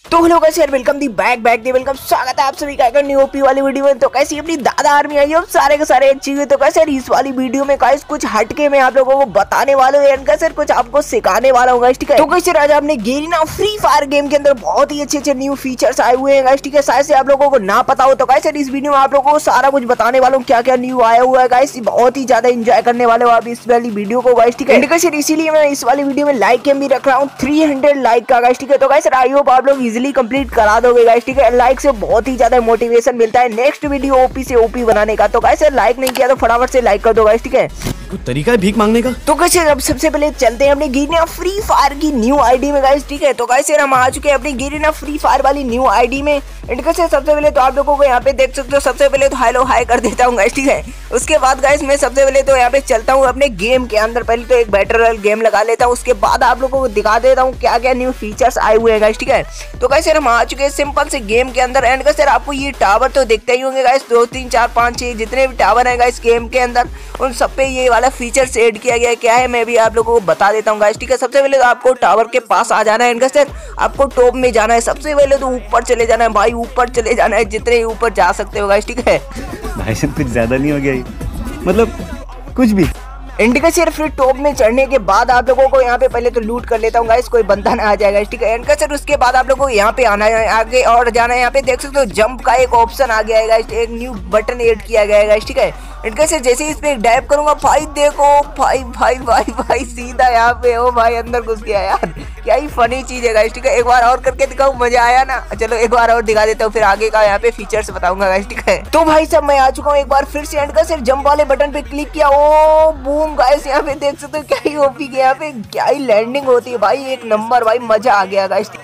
तो hello guys यार, welcome the back welcome, स्वागत है आप सभी का न्यू ओपी वाली वीडियो में। तो कैसी अपनी दादा आर्मी आई है, सारे के सारे अच्छी हुए। तो कैसे यार इस वाली वीडियो में गाइस कुछ हटके मैं आप लोगों को बताने वाला हूँ यार, कैसे कुछ आपको सिखाने वाला हूँ गाइस, ठीक है। तो कैसे आज आपने गेरीना फ्री फायर गेम के अंदर बहुत ही अच्छे न्यू फीचर्स आए हुए हैं गाइस, ठीक है। शायद से आप लोगों को ना पता हो, तो कैसे इस वीडियो में आप लोगों को सारा कुछ बताने वाला हूँ, क्या क्या न्यू आया हुआ है गाइस। बहुत ही ज्यादा एंजॉय करने वाले हो आप इस वाली वीडियो को गाइस, ठीक है। इसीलिए मैं इस वाली वीडियो में लाइक गेम भी रख रहा हूँ 300 लाइक का गाइस, ठीक है। तो गाइस आई होप आप लोग इजिली कंप्लीट करा दोगे गाइस, ठीक है। लाइक से बहुत ही ज्यादा मोटिवेशन मिलता है नेक्स्ट वीडियो ओपी से ओपी बनाने का। तो गाइस लाइक नहीं किया तो फटाफट से लाइक कर दो गाइस, ठीक है। कुछ तरीका है भीख मांगने का। तो गाइस अब सबसे पहले चलते हैं अपने गेरीना फ्री फायर की न्यू आईडी में गाइस, ठीक है। तो गाइस हम आ चुके हैं अपनी गेरीना फ्री फायर वाली न्यू आईडी में। सबसे पहले तो आप लोगों को यहाँ पे देख सकते हो, सबसे पहले तो हेलो हाई कर देता हूँ गाइस, ठीक है। उसके बाद गाइस मैं सबसे पहले तो यहाँ पे चलता हूँ अपने गेम के अंदर। पहले तो एक बैटल रॉयल गेम लगा लेता हूँ, उसके बाद आप लोगों को दिखा देता हूँ क्या क्या न्यू फीचर्स आए हुए हैं गाइस, ठीक है। तो गाइस हम आ चुके हैं सिंपल से गेम के अंदर। एंड गाइस आपको ये टावर तो दिखते ही होंगे गाइस, 2 3 4 5 6 जितने भी टावर हैं गाइस गेम के अंदर, उन सब पे ये वाला फीचर ऐड किया गया है। क्या है मैं भी आप लोगों को बता देता हूँ गाइस, ठीक है। सबसे पहले तो आपको टावर के पास आ जाना है। एंड गाइस आपको टॉप में जाना है। सबसे पहले तो ऊपर चले जाना है भाई, ऊपर चले जाना है, जितने ऊपर जा सकते हो गाइस, ठीक है। भाई साहब कुछ ज्यादा नहीं हो गया ये? मतलब कुछ भी इंडिका सर फिर टॉप में चढ़ने के बाद आप लोगों को यहाँ पे पहले तो लूट कर लेता हूँ गाइस, कोई बंदा ना आ जाएगा, ठीक है। इनका सर उसके बाद आप लोगों को यहाँ पे आना है, आगे और जाना है। यहाँ पे देख सकते हो जंप का एक ऑप्शन आ गया है गाइस, एक न्यू बटन ऐड किया गया है गाइस, ठीक है। इनका सर जैसे ही इस पे डैप करूंगा भाई देखो भाई भाई भाई भाई सीधा यहाँ पे ओ भाई अंदर घुस गया यार। क्या ही फनी चीज है गाइस, ठीक है। एक बार और करके दिखाऊं, मजा आया ना। चलो एक बार और दिखा देता हूँ, फिर आगे का यहाँ पे फीचर्स बताऊंगा गाइस, ठीक है। तो भाई साहब मैं आ चुका हूँ एक बार फिर से। इनका सर जंप वाले बटन पे क्लिक किया, ओ बूम गाइस, यहाँ पे देख सकते हो क्या ही ओपी के यहाँ पे क्या ही लैंडिंग होती है भाई, एक नंबर भाई, मजा आ गया गाइस।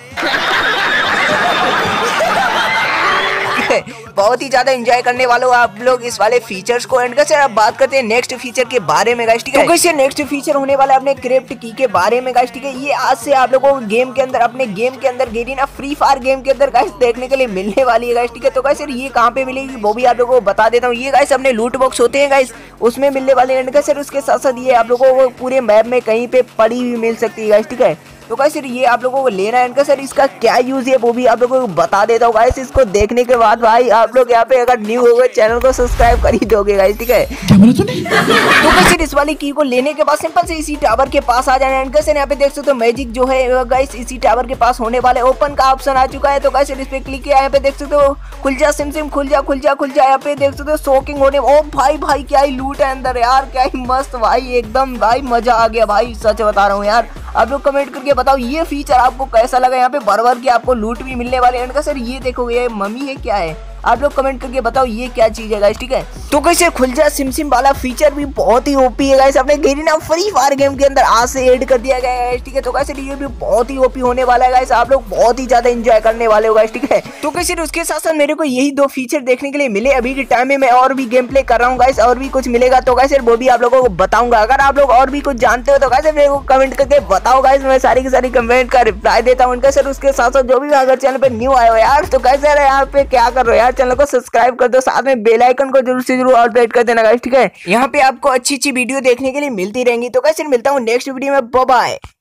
बहुत ही ज्यादा एंजॉय करने वाले हो आप लोग इस वाले फीचर्स को। एंड कैसे अब बात करते हैं नेक्स्ट फीचर के बारे में गाइस, ठीक है। तो कैसे नेक्स्ट फीचर होने वाला है अपने क्रिप्ट की के बारे में गाइस, ठीक है। ये आज से आप लोगों को गेम के अंदर, अपने गेम के अंदर गेरीना फ्री फायर गेम के अंदर गाइस देखने के लिए मिलने वाली है गाइस, ठीक है। तो गाइस ये कहाँ पे मिलेगी वो भी आप लोगों को बता देता हूँ। ये गाइस अपने लूट बॉक्स होते हैं गाइस, उसमें मिलने वाले। एंड कैसे उसके साथ साथ ये आप लोगों को पूरे मैप में कहीं पे पड़ी हुई मिल सकती है गाइस, ठीक है। तो गाइस ये आप लोगों को लेना है। इनका सर इसका क्या यूज है वो भी आप लोगों को बता देता हूँ गाइस। इसको देखने के बाद भाई आप लोग यहाँ पे अगर न्यू हो गए चैनल को सब्सक्राइब कर ही दोगे गाइस, ठीक है। तो गाइस इस वाली की को लेने के बाद सिंपल से इसी टावर के पास आ जाना है। इनका सर यहाँ पे देख सकते हो मैजिक जो है गाइस इसी टावर के पास होने वाले, ओपन का ऑप्शन आ चुका है। तो गाइस इस पे क्लिक किया, यहाँ पे देख सकते हो खुल जा सिम सिम, खुल जा खुल जा खुल जा। यहाँ पे देख सकते हो शॉकिंग होने, ओ भाई भाई क्या ही लूट है अंदर यार, क्या ही मस्त भाई, एकदम भाई मजा आ गया भाई, सच बता रहा हूँ यार। आप लोग कमेंट करके बताओ ये फीचर आपको कैसा लगा। यहाँ पे भर की आपको लूट भी मिलने वाले हैं। सर ये देखो ये मम्मी है क्या है, आप लोग कमेंट करके बताओ ये क्या चीज है गाइस, ठीक है। तो कैसे खुल जा सिम सिम वाला फीचर भी बहुत ही ओपी है गाइस, अपने गेरीना फ्री फायर गेम के अंदर आज से ऐड कर दिया गया है गाइस, ठीक है। तो कैसे ये भी बहुत ही ओपी होने वाला है गाइस, आप लोग बहुत ही ज्यादा एंजॉय करने वाले हो गाइस, ठीक है। तो कैसे उसके साथ साथ मेरे को यही 2 फीचर देखने के लिए मिले अभी के टाइम में। मैं और भी गेम प्ले कर रहा हूँ गाइस, और भी कुछ मिलेगा तो गाइस वो भी आप लोगों को बताऊंगा। अगर आप लोग और भी कुछ जानते हो तो गाइस मेरे को कमेंट करके बताओ गाइस, मैं सारी की सारी कमेंट का रिप्लाई देता हूँ। उनका सर उसके साथ साथ जो भी अगर चैनल पे न्यू आए हो यार, तो कैसे यहाँ पे क्या कर रहे हो यार, चैनल को सब्सक्राइब कर दो, साथ में बेल आइकन को जरूर से जरूर ऑल पे कर देना गाइस, ठीक है। यहाँ पे आपको अच्छी वीडियो देखने के लिए मिलती रहेंगी। तो कैसे मिलता हूँ नेक्स्ट वीडियो में, बाय बाय।